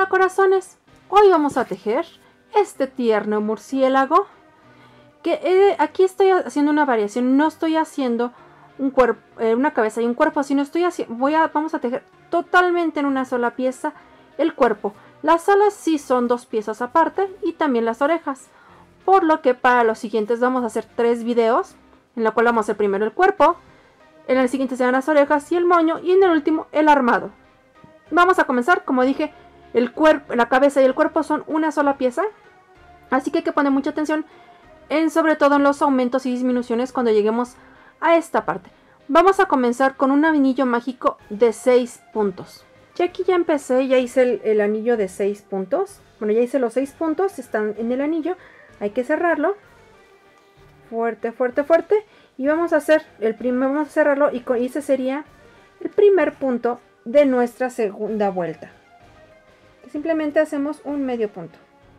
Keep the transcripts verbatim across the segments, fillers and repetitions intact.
corazones, hoy vamos a tejer este tierno murciélago que eh, aquí estoy haciendo una variación, no estoy haciendo un cuerpo, eh, una cabeza y un cuerpo, sino estoy haciendo, voy a, vamos a tejer totalmente en una sola pieza el cuerpo. Las alas sí son dos piezas aparte y también las orejas, por lo que para los siguientes vamos a hacer tres videos, en la cual vamos a hacer primero el cuerpo, en el siguiente serán las orejas y el moño, y en el último el armado. Vamos a comenzar, como dije, el cuerpo, la cabeza y el cuerpo son una sola pieza, así que hay que poner mucha atención, en, sobre todo en los aumentos y disminuciones cuando lleguemos a esta parte. Vamos a comenzar con un anillo mágico de seis puntos. Ya aquí ya empecé, ya hice el, el anillo de seis puntos. Bueno, ya hice los seis puntos, están en el anillo, hay que cerrarlo. Fuerte, fuerte, fuerte. Y vamos a hacer el primer, vamos a cerrarlo y, con, y ese sería el primer punto de nuestra segunda vuelta. Simplemente hacemos un medio punto.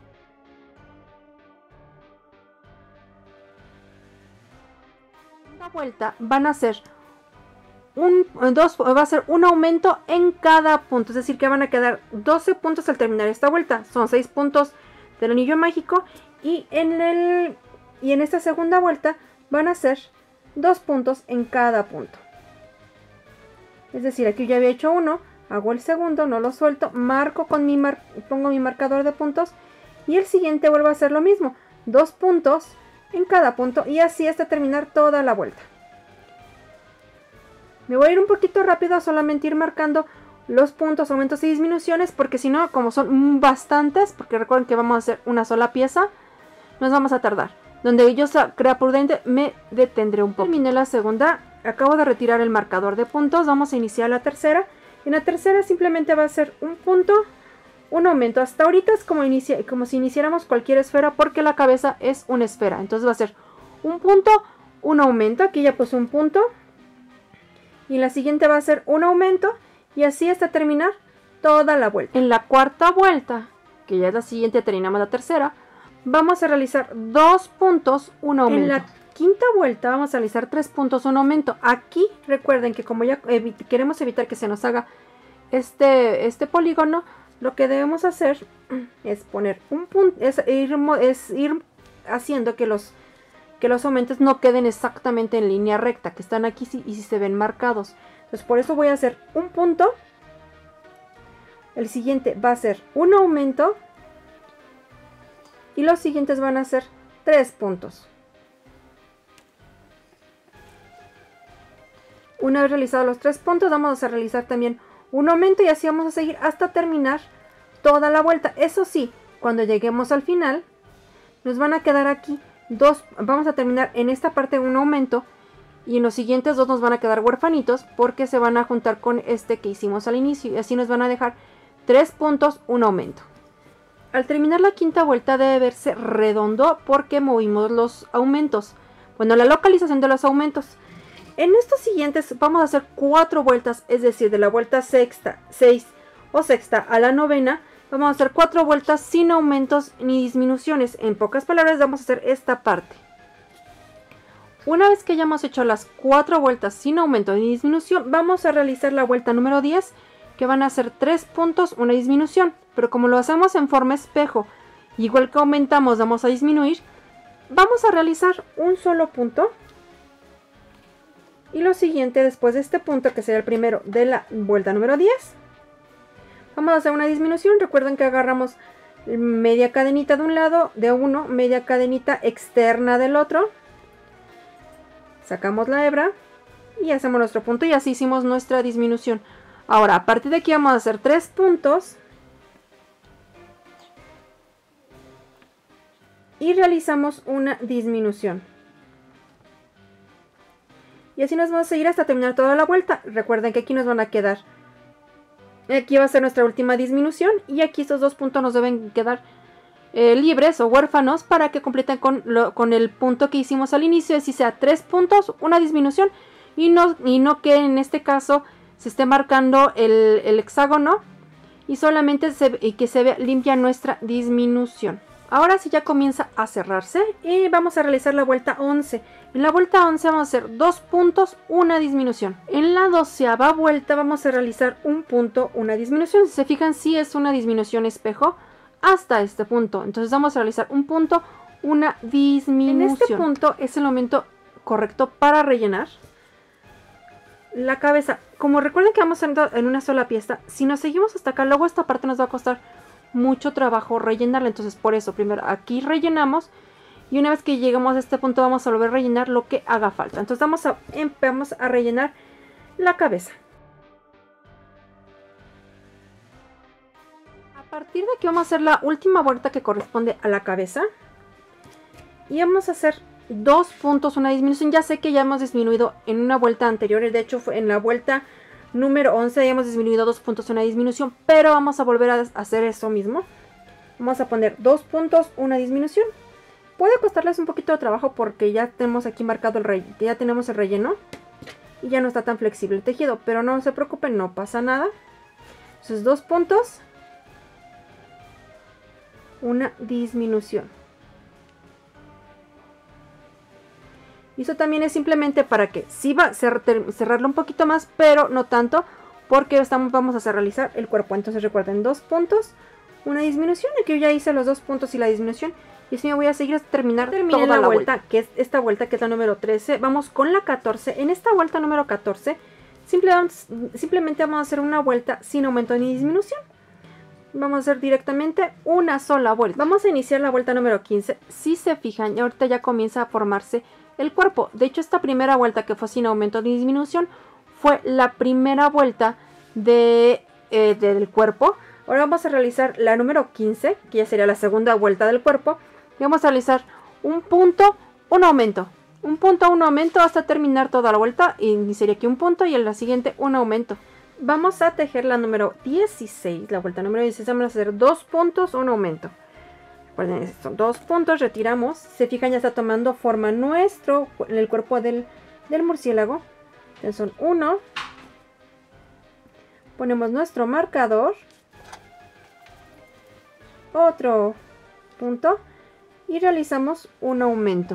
La vuelta van a ser un, dos, va a ser un aumento en cada punto, es decir que van a quedar doce puntos al terminar esta vuelta. Son seis puntos del anillo mágico y en el y en esta segunda vuelta van a ser dos puntos en cada punto. Es decir, aquí ya había hecho uno, hago el segundo, no lo suelto, marco con mi mar pongo mi marcador de puntos y el siguiente vuelvo a hacer lo mismo, dos puntos en cada punto y así hasta terminar toda la vuelta. Me voy a ir un poquito rápido a solamente ir marcando los puntos, aumentos y disminuciones, porque si no, como son bastantes, porque recuerden que vamos a hacer una sola pieza, nos vamos a tardar. Donde yo crea prudente, me detendré un poco. Terminé la segunda, acabo de retirar el marcador de puntos, vamos a iniciar la tercera. En la tercera simplemente va a ser un punto, un aumento. Hasta ahorita es como, inicia, como si iniciáramos cualquier esfera, porque la cabeza es una esfera. Entonces va a ser un punto, un aumento. Aquí ya puse un punto. Y la siguiente va a ser un aumento. Y así hasta terminar toda la vuelta. En la cuarta vuelta, que ya es la siguiente, terminamos la tercera, vamos a realizar dos puntos, un aumento. En la quinta vuelta vamos a realizar tres puntos, un aumento. Aquí recuerden que como ya evi queremos evitar que se nos haga este, este polígono, lo que debemos hacer es poner un punto, es ir, es ir haciendo que los, que los aumentos no queden exactamente en línea recta, que están aquí y si se ven marcados. Entonces por eso voy a hacer un punto. El siguiente va a ser un aumento. Y los siguientes van a ser tres puntos. Una vez realizados los tres puntos, vamos a realizar también un aumento y así vamos a seguir hasta terminar toda la vuelta. Eso sí, cuando lleguemos al final, nos van a quedar aquí dos, vamos a terminar en esta parte un aumento y en los siguientes dos nos van a quedar huérfanitos porque se van a juntar con este que hicimos al inicio y así nos van a dejar tres puntos, un aumento. Al terminar la quinta vuelta debe verse redondo porque movimos los aumentos. Bueno, la localización de los aumentos. En estos siguientes vamos a hacer cuatro vueltas, es decir, de la vuelta sexta, seis o sexta a la novena, vamos a hacer cuatro vueltas sin aumentos ni disminuciones. En pocas palabras, vamos a hacer esta parte. Una vez que hayamos hecho las cuatro vueltas sin aumento ni disminución, vamos a realizar la vuelta número diez, que van a ser tres puntos, una disminución. Pero como lo hacemos en forma espejo, igual que aumentamos, vamos a disminuir, vamos a realizar un solo punto. Y lo siguiente, después de este punto, que será el primero de la vuelta número diez, vamos a hacer una disminución. Recuerden que agarramos media cadenita de un lado, de uno, media cadenita externa del otro. Sacamos la hebra y hacemos nuestro punto y así hicimos nuestra disminución. Ahora, a partir de aquí vamos a hacer tres puntos. Y realizamos una disminución. Y así nos vamos a seguir hasta terminar toda la vuelta. Recuerden que aquí nos van a quedar. Aquí va a ser nuestra última disminución. Y aquí estos dos puntos nos deben quedar eh, libres o huérfanos para que completen con, lo, con el punto que hicimos al inicio. Es decir, sea tres puntos, una disminución. Y no, y no que en este caso se esté marcando el, el hexágono. Y solamente se, y que se vea limpia nuestra disminución. Ahora sí ya comienza a cerrarse y vamos a realizar la vuelta once. En la vuelta once vamos a hacer dos puntos, una disminución. En la doceava vuelta vamos a realizar un punto, una disminución. Si se fijan, sí es una disminución espejo hasta este punto. Entonces vamos a realizar un punto, una disminución. En este punto es el momento correcto para rellenar la cabeza. Como recuerden que vamos a entrar en una sola pieza, si nos seguimos hasta acá, luego esta parte nos va a costar mucho trabajo rellenarla. Entonces por eso primero aquí rellenamos y una vez que llegamos a este punto vamos a volver a rellenar lo que haga falta. Entonces vamos a, vamos a rellenar la cabeza. A partir de aquí vamos a hacer la última vuelta que corresponde a la cabeza y vamos a hacer dos puntos, una disminución. Ya sé que ya hemos disminuido en una vuelta anterior, de hecho fue en la vuelta número once, ya hemos disminuido dos puntos, una disminución, pero vamos a volver a hacer eso mismo. Vamos a poner dos puntos, una disminución. Puede costarles un poquito de trabajo porque ya tenemos aquí marcado el relleno, ya tenemos el relleno y ya no está tan flexible el tejido, pero no se preocupen, no pasa nada. Entonces dos puntos, una disminución. Y eso también es simplemente para que sí va a cer cerrarlo un poquito más, pero no tanto, porque estamos, vamos a hacer realizar el cuerpo. Entonces recuerden, dos puntos, una disminución. Aquí yo ya hice los dos puntos y la disminución. Y así me voy a seguir hasta terminar toda la, la vuelta, vuelta, que es esta vuelta que es la número trece. Vamos con la catorce. En esta vuelta número catorce, simplemente, simplemente vamos a hacer una vuelta sin aumento ni disminución. Vamos a hacer directamente una sola vuelta. Vamos a iniciar la vuelta número quince. Si se fijan, ahorita ya comienza a formarse el cuerpo. De hecho, esta primera vuelta que fue sin aumento ni disminución fue la primera vuelta de, eh, del cuerpo. Ahora vamos a realizar la número quince, que ya sería la segunda vuelta del cuerpo. Y vamos a realizar un punto, un aumento. Un punto, un aumento hasta terminar toda la vuelta. Y sería aquí un punto y en la siguiente un aumento. Vamos a tejer la número dieciséis. La vuelta número dieciséis vamos a hacer dos puntos, un aumento. Recuerden, estos dos puntos, retiramos. Se fijan, ya está tomando forma nuestro, el cuerpo del, del murciélago. Entonces son uno. Ponemos nuestro marcador. Otro punto. Y realizamos un aumento.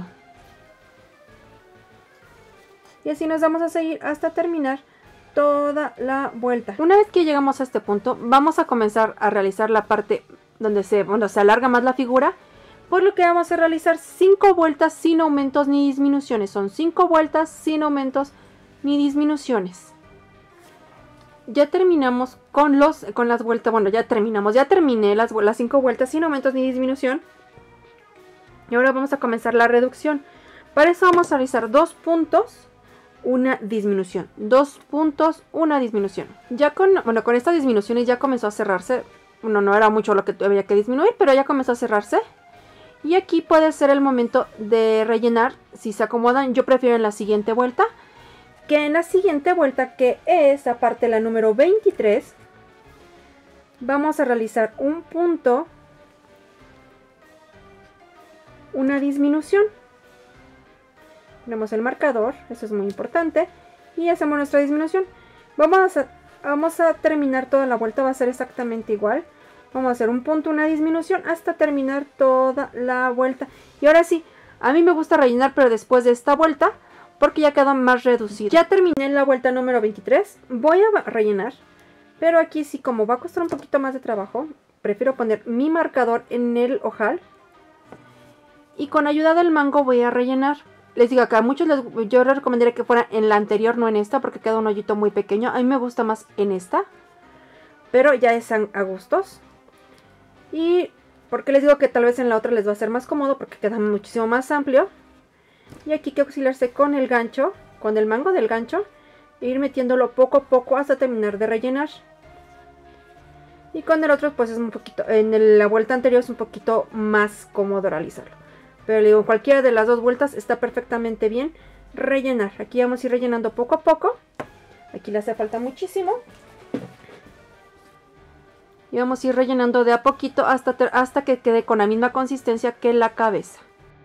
Y así nos vamos a seguir hasta terminar toda la vuelta. Una vez que llegamos a este punto, vamos a comenzar a realizar la parte donde se, bueno, se alarga más la figura, por lo que vamos a realizar cinco vueltas sin aumentos ni disminuciones. Son cinco vueltas sin aumentos ni disminuciones. Ya terminamos con, los, con las vueltas, bueno, ya terminamos, ya terminé las, las cinco vueltas sin aumentos ni disminución. Y ahora vamos a comenzar la reducción. Para eso vamos a realizar dos puntos, una disminución. Dos puntos, una disminución. Ya con, bueno, con estas disminuciones ya comenzó a cerrarse. Bueno, no era mucho lo que había que disminuir, pero ya comenzó a cerrarse. Y aquí puede ser el momento de rellenar, si se acomodan. Yo prefiero en la siguiente vuelta, que en la siguiente vuelta, que es aparte la número veintitrés, vamos a realizar un punto, una disminución. Ponemos el marcador, eso es muy importante, y hacemos nuestra disminución. Vamos a, vamos a terminar toda la vuelta, va a ser exactamente igual. Vamos a hacer un punto, una disminución hasta terminar toda la vuelta. Y ahora sí, a mí me gusta rellenar, pero después de esta vuelta, porque ya queda más reducido. Ya terminé la vuelta número veintitrés, voy a rellenar, pero aquí sí, como va a costar un poquito más de trabajo, prefiero poner mi marcador en el ojal. Y con ayuda del mango voy a rellenar. Les digo acá, a muchos les, yo les recomendaría que fuera en la anterior, no en esta, porque queda un hoyito muy pequeño. A mí me gusta más en esta, pero ya es a gustos. Y porque les digo que tal vez en la otra les va a ser más cómodo, porque queda muchísimo más amplio. Y aquí hay que auxiliarse con el gancho, con el mango del gancho, e ir metiéndolo poco a poco hasta terminar de rellenar. Y con el otro pues es un poquito, en el, la vuelta anterior es un poquito más cómodo realizarlo. Pero le digo, cualquiera de las dos vueltas está perfectamente bien rellenar. Aquí vamos a ir rellenando poco a poco. Aquí le hace falta muchísimo. Y vamos a ir rellenando de a poquito hasta, hasta que quede con la misma consistencia que la cabeza.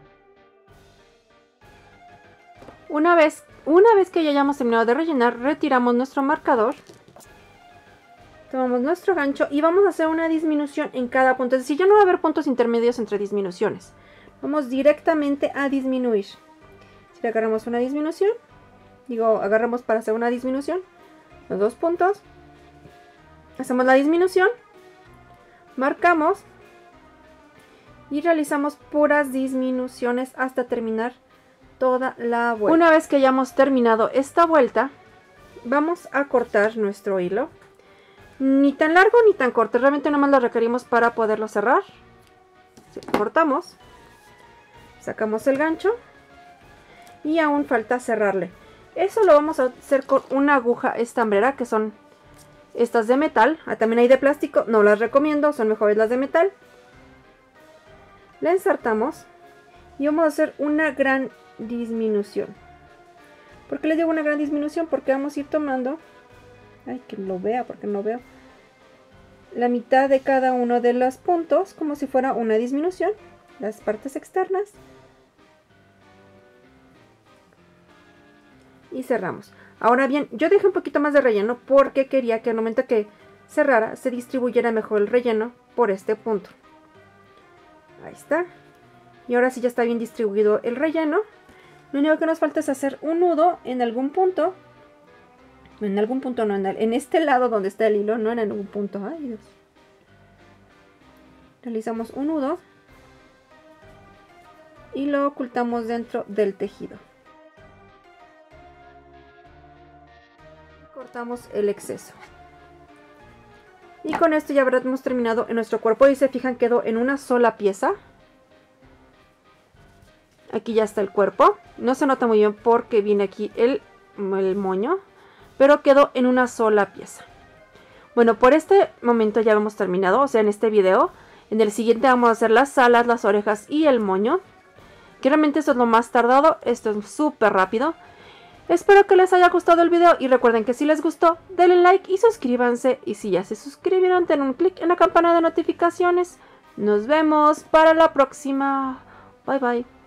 Una vez, una vez que ya hayamos terminado de rellenar, retiramos nuestro marcador. Tomamos nuestro gancho y vamos a hacer una disminución en cada punto. Es decir, ya no va a haber puntos intermedios entre disminuciones. Vamos directamente a disminuir. Si agarramos una disminución, digo, agarramos para hacer una disminución, los dos puntos, hacemos la disminución, marcamos y realizamos puras disminuciones hasta terminar toda la vuelta. Una vez que hayamos terminado esta vuelta, vamos a cortar nuestro hilo. Ni tan largo ni tan corto, realmente nada más lo requerimos para poderlo cerrar. Sí, cortamos, sacamos el gancho y aún falta cerrarle. Eso lo vamos a hacer con una aguja estambrera, que son estas de metal. Ah, también hay de plástico, no las recomiendo, son mejores las de metal. La ensartamos y vamos a hacer una gran disminución. ¿Por qué les digo una gran disminución? Porque vamos a ir tomando, ay, que lo vea porque no veo, la mitad de cada uno de los puntos como si fuera una disminución, las partes externas, y cerramos. Ahora bien, yo dejé un poquito más de relleno porque quería que al momento que cerrara se distribuyera mejor el relleno por este punto. Ahí está. Y ahora sí ya está bien distribuido el relleno. Lo único que nos falta es hacer un nudo en algún punto. En algún punto no, en, el, en este lado donde está el hilo, no en algún punto. Ay, Dios. Realizamos un nudo y lo ocultamos dentro del tejido. Cortamos el exceso. Y con esto ya habremos terminado en nuestro cuerpo. Y se fijan, quedó en una sola pieza. Aquí ya está el cuerpo. No se nota muy bien porque viene aquí el, el moño, pero quedó en una sola pieza. Bueno, por este momento ya hemos terminado, o sea, en este video. En el siguiente vamos a hacer las alas, las orejas y el moño, que realmente esto es lo más tardado. Esto es súper rápido. Espero que les haya gustado el video y recuerden que si les gustó, denle like y suscríbanse. Y si ya se suscribieron, den un clic en la campana de notificaciones. Nos vemos para la próxima. Bye bye.